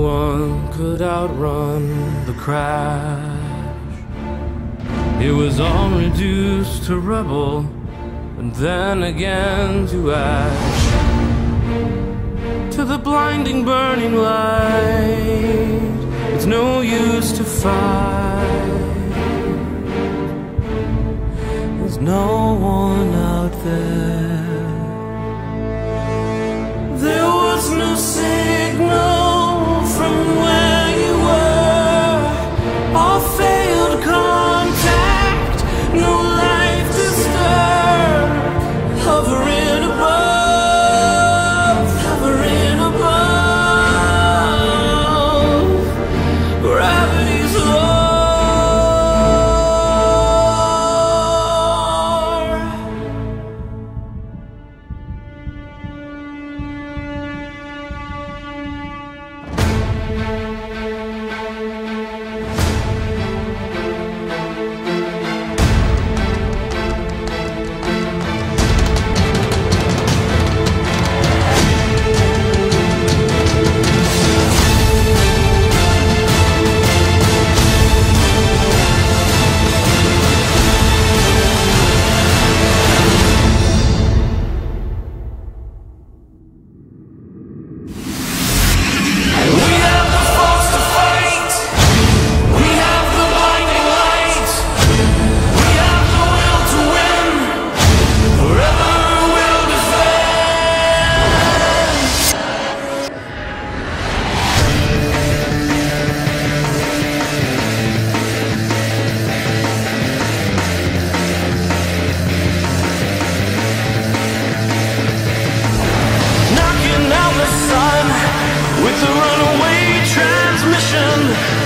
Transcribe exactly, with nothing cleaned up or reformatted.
one could outrun the crash. It was all reduced to rubble, and then again to ash. To the blinding burning light, it's no use to fight. There's no one out there. There was no signal from where you were, or failed contact, no life disturbed, hovering above, hovering above, gravity's low. With the runaway transmission,